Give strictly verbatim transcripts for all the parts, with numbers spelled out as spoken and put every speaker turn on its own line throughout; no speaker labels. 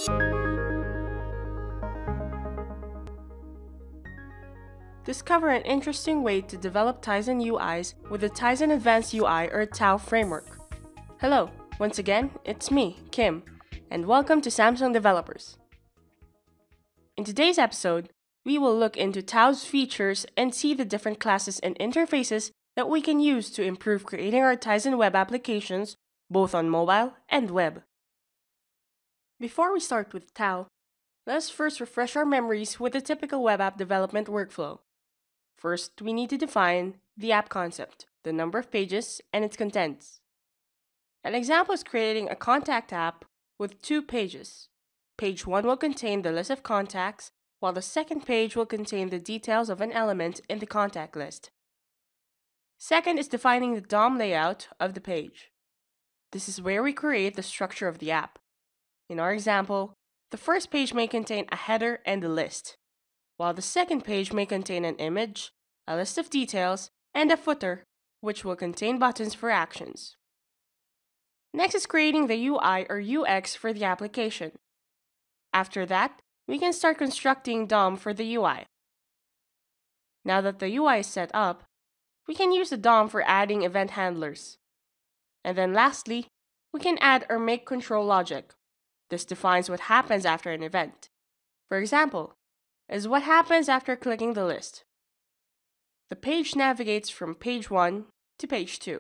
Discover an interesting way to develop Tizen U Is with the Tizen Advanced U I or T A U framework. Hello, once again, it's me, Kim, and welcome to Samsung Developers. In today's episode, we will look into T A U's features and see the different classes and interfaces that we can use to improve creating our Tizen web applications both on mobile and web. Before we start with T A U, let's first refresh our memories with the typical web app development workflow. First, we need to define the app concept, the number of pages, and its contents. An example is creating a contact app with two pages. Page one will contain the list of contacts, while the second page will contain the details of an element in the contact list. Second is defining the D O M layout of the page. This is where we create the structure of the app. In our example, the first page may contain a header and a list, while the second page may contain an image, a list of details, and a footer, which will contain buttons for actions. Next is creating the U I or U X for the application. After that, we can start constructing D O M for the U I. Now that the U I is set up, we can use the D O M for adding event handlers. And then lastly, we can add or make control logic. This defines what happens after an event. For example, is what happens after clicking the list. The page navigates from page one to page two.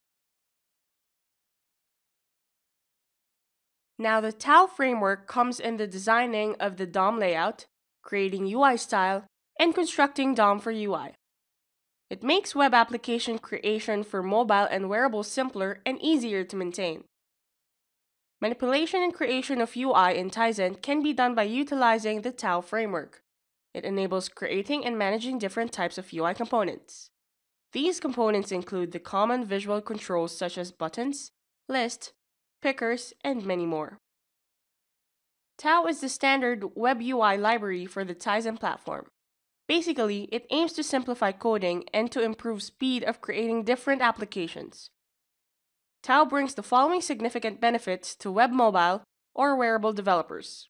Now the T A U framework comes in the designing of the D O M layout, creating U I style, and constructing D O M for U I. It makes web application creation for mobile and wearable simpler and easier to maintain. Manipulation and creation of U I in Tizen can be done by utilizing the T A U framework. It enables creating and managing different types of U I components. These components include the common visual controls such as buttons, lists, pickers, and many more. T A U is the standard web U I library for the Tizen platform. Basically, it aims to simplify coding and to improve speed of creating different applications. T A U brings the following significant benefits to web, mobile, or wearable developers.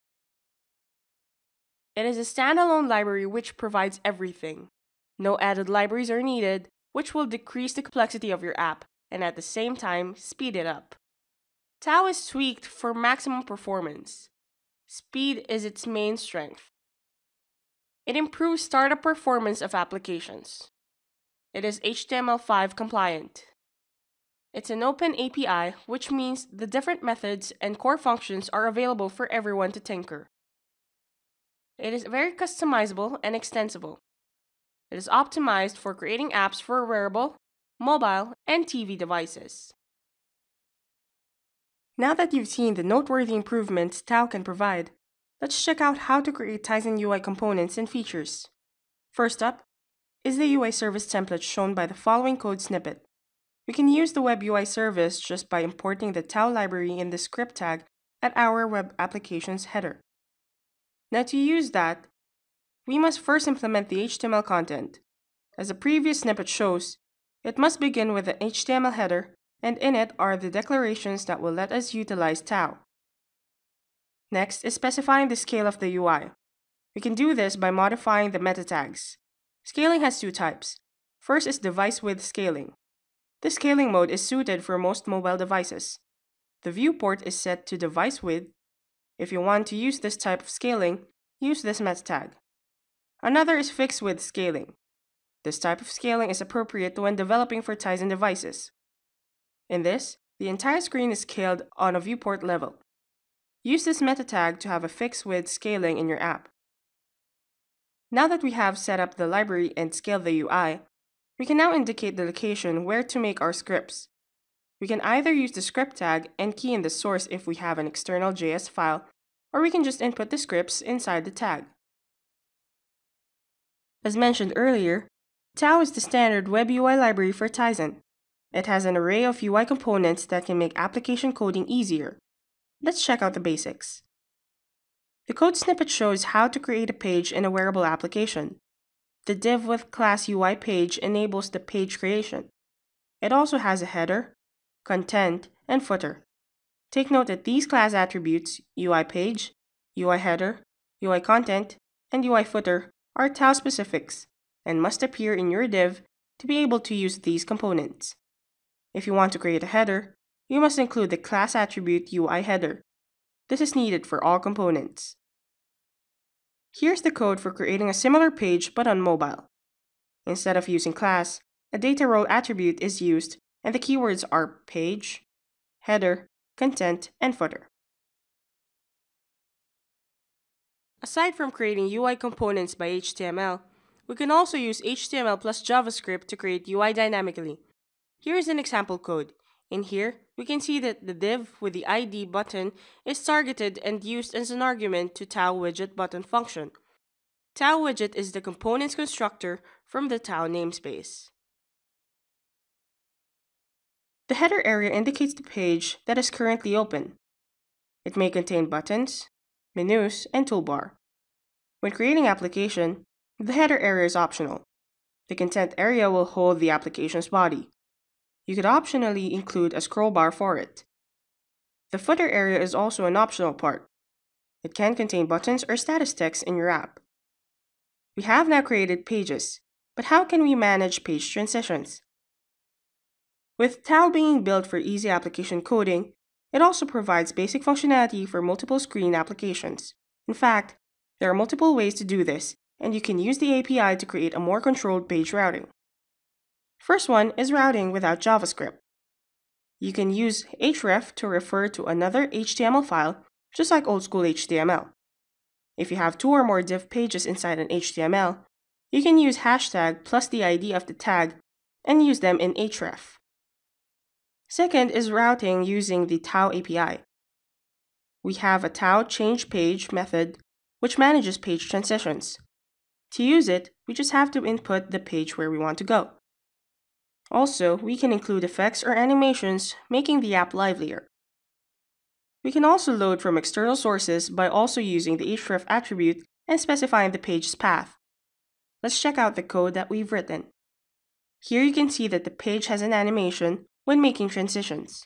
It is a standalone library which provides everything. No added libraries are needed, which will decrease the complexity of your app and at the same time speed it up. T A U is tweaked for maximum performance. Speed is its main strength. It improves startup performance of applications. It is H T M L five compliant. It's an open A P I, which means the different methods and core functions are available for everyone to tinker. It is very customizable and extensible. It is optimized for creating apps for wearable, mobile, and T V devices. Now that you've seen the noteworthy improvements T A U can provide, let's check out how to create Tizen U I components and features. First up is the U I service template shown by the following code snippet. We can use the web U I service just by importing the T A U library in the script tag at our web application's header. Now to use that, we must first implement the H T M L content. As the previous snippet shows, it must begin with an H T M L header, and in it are the declarations that will let us utilize T A U. Next is specifying the scale of the U I. We can do this by modifying the meta tags. Scaling has two types. First is device width scaling. This scaling mode is suited for most mobile devices. The viewport is set to device width. If you want to use this type of scaling, use this meta tag. Another is fixed width scaling. This type of scaling is appropriate when developing for Tizen devices. In this, the entire screen is scaled on a viewport level. Use this meta tag to have a fixed width scaling in your app. Now that we have set up the library and scaled the U I, we can now indicate the location where to make our scripts. We can either use the script tag and key in the source if we have an external J S file, or we can just input the scripts inside the tag. As mentioned earlier, T A U is the standard web U I library for Tizen. It has an array of U I components that can make application coding easier. Let's check out the basics. The code snippet shows how to create a page in a wearable application. The div with class U I page enables the page creation. It also has a header, content, and footer. Take note that these class attributes, U I page, U I header, U I content, and U I footer are T A U specifics and must appear in your div to be able to use these components. If you want to create a header, you must include the class attribute U I header. This is needed for all components. Here's the code for creating a similar page but on mobile. Instead of using class, a data role attribute is used and the keywords are page, header, content, and footer. Aside from creating U I components by H T M L, we can also use H T M L plus JavaScript to create U I dynamically. Here is an example code. In here, we can see that the div with the I D button is targeted and used as an argument to T A U widget button function. T A U widget is the components constructor from the T A U namespace. The header area indicates the page that is currently open. It may contain buttons, menus, and toolbar. When creating application, the header area is optional. The content area will hold the application's body. You could optionally include a scroll bar for it. The footer area is also an optional part. It can contain buttons or status text in your app. We have now created pages, but how can we manage page transitions? With T A U being built for easy application coding, it also provides basic functionality for multiple screen applications. In fact, there are multiple ways to do this, and you can use the A P I to create a more controlled page routing. First one is routing without JavaScript. You can use href to refer to another H T M L file, just like old school H T M L. If you have two or more div pages inside an H T M L, you can use hashtag plus the I D of the tag and use them in href. Second is routing using the T A U A P I. We have a T A U change page method which manages page transitions. To use it, we just have to input the page where we want to go. Also, we can include effects or animations, making the app livelier. We can also load from external sources by also using the href attribute and specifying the page's path. Let's check out the code that we've written. Here you can see that the page has an animation when making transitions.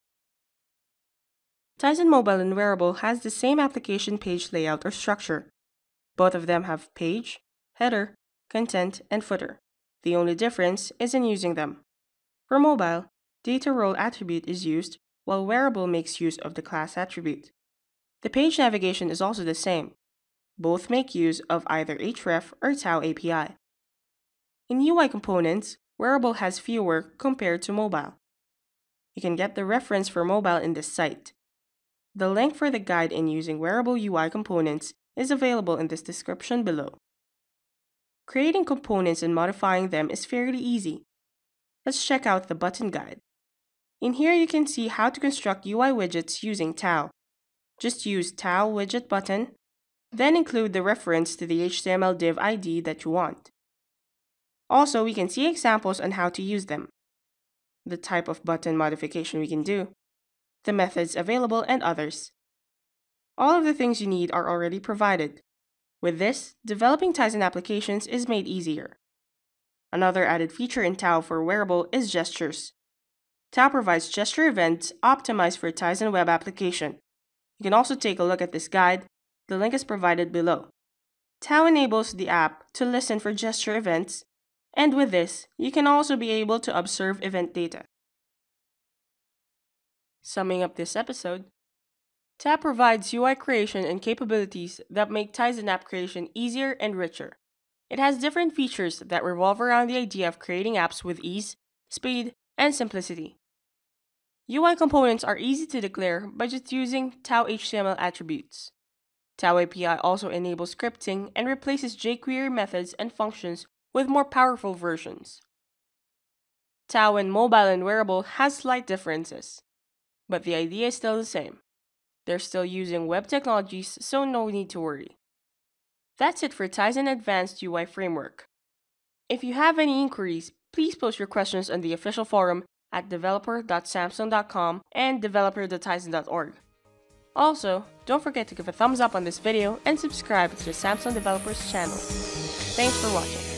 Tizen Mobile and Wearable has the same application page layout or structure. Both of them have page, header, content, and footer. The only difference is in using them. For mobile, data role attribute is used, while wearable makes use of the class attribute. The page navigation is also the same. Both make use of either href or T A U A P I. In U I components, wearable has fewer compared to mobile. You can get the reference for mobile in this site. The link for the guide in using wearable U I components is available in this description below. Creating components and modifying them is fairly easy. Let's check out the button guide. In here you can see how to construct U I widgets using T A U. Just use T A U widget button, then include the reference to the H T M L div I D that you want. Also, we can see examples on how to use them, the type of button modification we can do, the methods available, and others. All of the things you need are already provided. With this, developing Tizen applications is made easier. Another added feature in T A U for wearable is gestures. T A U provides gesture events optimized for Tizen Web Application. You can also take a look at this guide. The link is provided below. T A U enables the app to listen for gesture events, and with this, you can also be able to observe event data. Summing up this episode, T A U provides U I creation and capabilities that make Tizen app creation easier and richer. It has different features that revolve around the idea of creating apps with ease, speed, and simplicity. U I components are easy to declare by just using T A U H T M L attributes. T A U A P I also enables scripting and replaces jQuery methods and functions with more powerful versions. T A U in mobile and wearable has slight differences, but the idea is still the same. They're still using web technologies, so no need to worry. That's it for Tizen Advanced U I Framework. If you have any inquiries, please post your questions on the official forum at developer dot samsung dot com and developer dot tizen dot org. Also, don't forget to give a thumbs up on this video and subscribe to the Samsung Developers channel. Thanks for watching.